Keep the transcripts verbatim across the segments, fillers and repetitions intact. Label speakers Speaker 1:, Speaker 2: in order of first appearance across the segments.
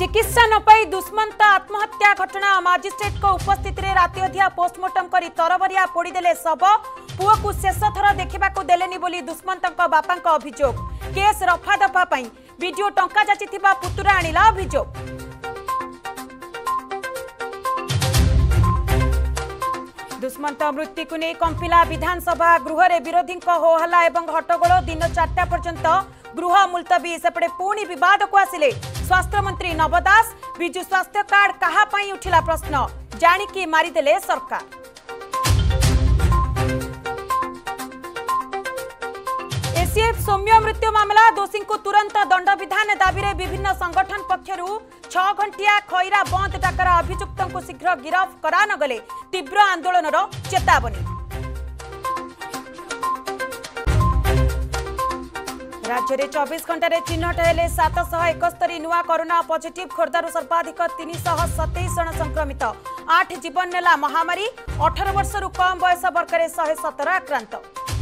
Speaker 1: चिकित्सा न पाई दुष्मंत आत्महत्या घटना मजिस्ट्रेट को उपस्थित रे राति अधिया पोस्टमार्टम करी तरबरिया पोड़ीदेले शव पुओ को शेष थर देखा देलेनी बोली दुष्मंत बापा अभियोग केस रफा दफा पाई वीडियो टंका जाचिथिबा पुतुरा आनिला अभियोग। दुष्मंत मृत्यु को नहीं कंपिला विधानसभा गृह रे विरोधी होहल्ला और हट्टगोल दिन चार्टा पर्यंत गृह मुलतवी सेपटे पुणी विवाद को आसिले स्वास्थ्य मंत्री नव दास विजु स्वास्थ्य कार्ड कहा पई उठिला प्रश्न जानिकी मारिदेले सरकार। एसीएफ सौम्य मृत्यु मामला दोषी को तुरंत दंड विधान दाबी रे विभिन्न संगठन पक्षरु छह घंटिया खैरा बंद डाकरा अभियुक्तों को शीघ्र गिरफ करा न गले तीव्र आंदोलनर चेतावनी। राज्य में चौबीस घंटे चिन्हट हेले सात सौ एकस्तरी नुआ कोरोना पॉजिटिव खोर्धारू सर्वाधिक तीन सौ सतैश जन संक्रमित आठ जीवन नेला महामारी अठारह वर्ष कम बयस वर्ग में शहे सतर आक्रांत।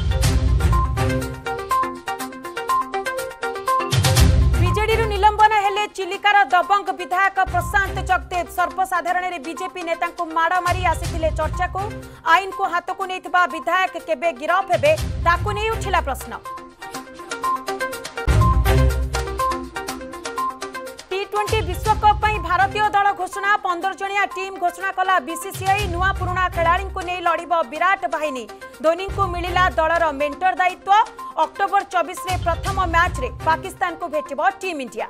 Speaker 1: बीजेडी निलंबन हेले चिलिकार दबंग विधायक प्रशांत जगदेव सर्वसाधारण बीजेपी नेता को माड़ मारी आसी चर्चा को आईन को हाथ को नहीं विधायक केबे गिरफ हेबे ताकू नहीं उठिला प्रश्न। टी ट्वेंटी विश्वकप भारतीय दल घोषणा पंद्रह जनिया टीम घोषणा कला बीसीसीआई नुआ पुराणा खेलाड़ी को नहीं लड़ब विराट बाहिनी धोनी को मिलिला दलर मेंटर दायित्व अक्टोबर चौबीस रे प्रथम मैच रे पाकिस्तान को भेटिब टीम इंडिया।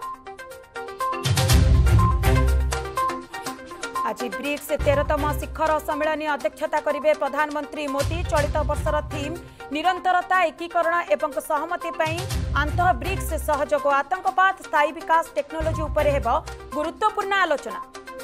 Speaker 1: आज ब्रिक्स तेरहतम शिखर सम्मेलन अध्यक्षता करेंगे प्रधानमंत्री मोदी चलित वर्षर थीम निरंतरता एकीकरण एवं सहमति पर आंतः ब्रिक्स सहयोग आतंकवाद स्थायी विकास टेक्नोलोजी उपर हेब गुरुत्वपूर्ण आलोचना।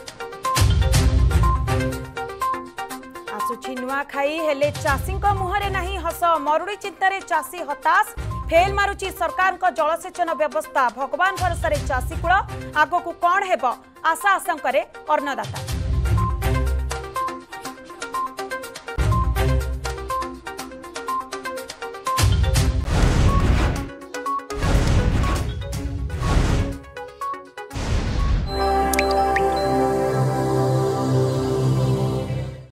Speaker 1: आसुची नुआ खाई हेले चाषी मुहरे नहीं हस मरुड़ी चिंतार चाषी हताश फेल मारुची सरकार को जलसेचन व्यवस्था भगवान भरोसा चाषी कूल आगक कौन हेब आशा आशंका अन्नदाता।